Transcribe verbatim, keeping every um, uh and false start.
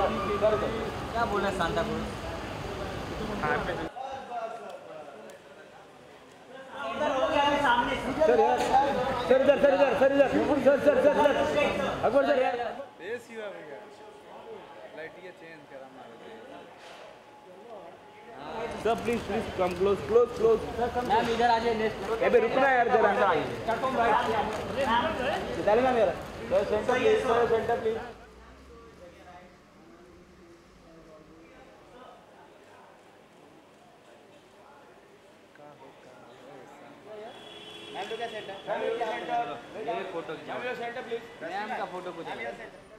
क्या बोल रहे हैं सांता को? सर यार सर इधर सर इधर सर इधर sir sir sir sir Akbar sir यार बेस हुआ भैया लाइट ये चेंज करा मारे sir please please come close close close ma'am इधर आ जाइए नेक्स्ट। अबे रुकना यार जरा कंफर्म राइट चले ना मेरा sir centre please sir centre please ma'am तो क्या सेंटर? मैम ये सेंटर। फोटो मैम का फोटो कुछ